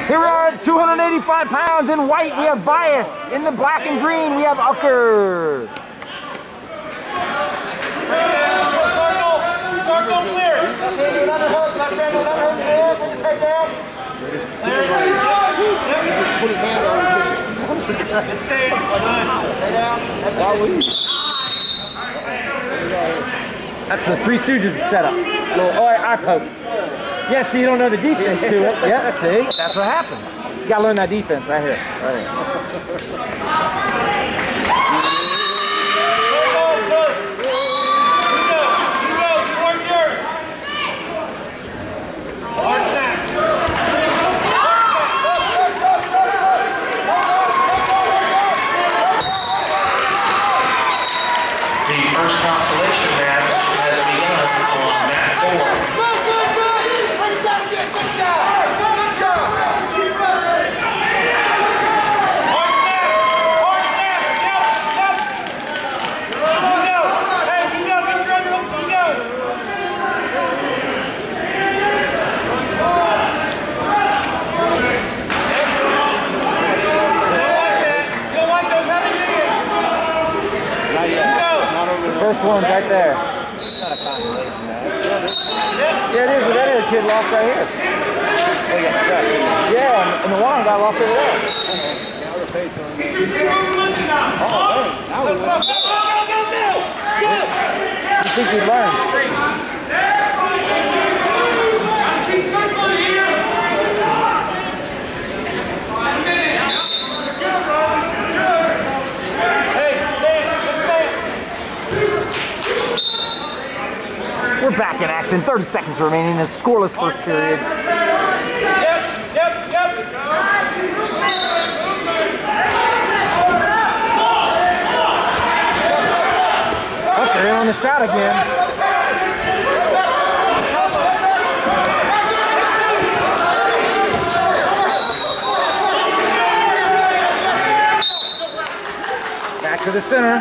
Here we are at 285 pounds. In white, we have Bias. In the black and green, we have Ucker. Circle clear. Left hand to an underhook. Left hand to an underhook. Clear. Bring his head down. He just put his hand on Stay. Stay down. That's the Three Stooges setup. Oh, I poke. Yeah, see, you don't know the defense to it. Yeah, see, that's what happens. You gotta learn that defense right here. Right here. The first consolation match has begun on mat 4. First one's right there. Yeah, it is. That other kid lost right here. Yeah, and the one guy lost over there. You think he'd learn? We're back in action. 30 seconds remaining in a scoreless first period. Oh, they're in on the shot again. Back to the center.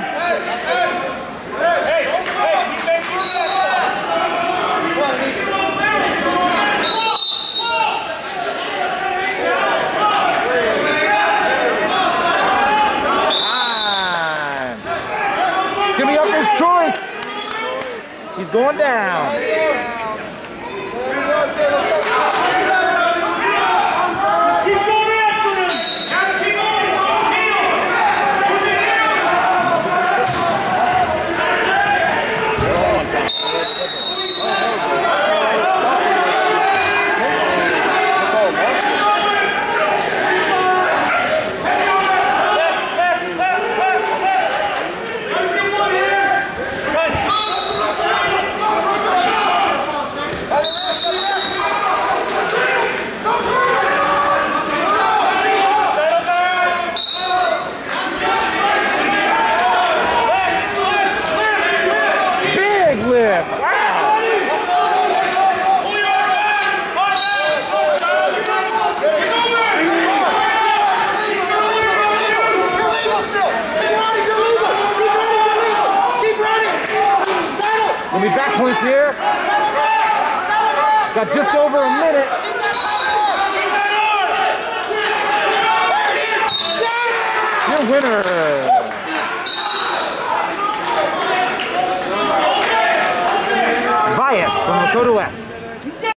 Give me Ucker's choice. He's going down. We'll be back points here. Got just over a minute. Your winner. Bias from Lakota West.